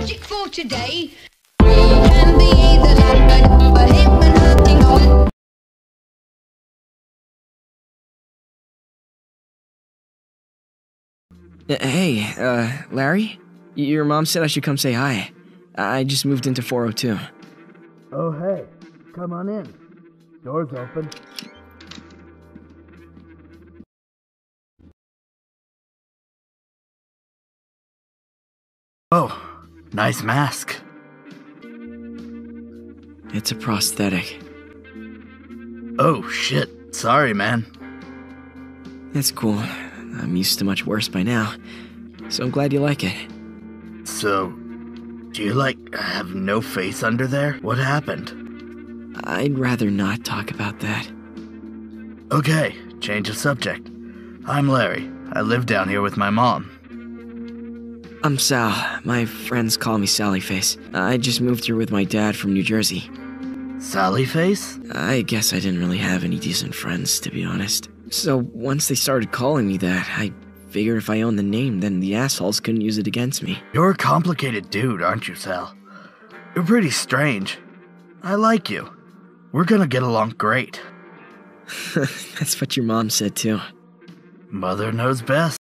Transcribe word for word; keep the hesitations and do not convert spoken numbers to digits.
magic for today. We can be the land for him and hunting on. Hey, uh, Larry? Your mom said I should come say hi. I just moved into four oh two. Oh, hey. Come on in. Door's open. Oh, nice mask. It's a prosthetic. Oh, shit. Sorry, man. It's cool. I'm used to much worse by now. So I'm glad you like it. So, do you, like, have no face under there? What happened? I'd rather not talk about that. Okay, change of subject. I'm Larry. I live down here with my mom. I'm Sal. My friends call me Sallyface. I just moved here with my dad from New Jersey. Sally Face? I guess I didn't really have any decent friends, to be honest. So once they started calling me that, I figured if I owned the name, then the assholes couldn't use it against me. You're a complicated dude, aren't you, Sal? You're pretty strange. I like you. We're gonna get along great. That's what your mom said, too. Mother knows best.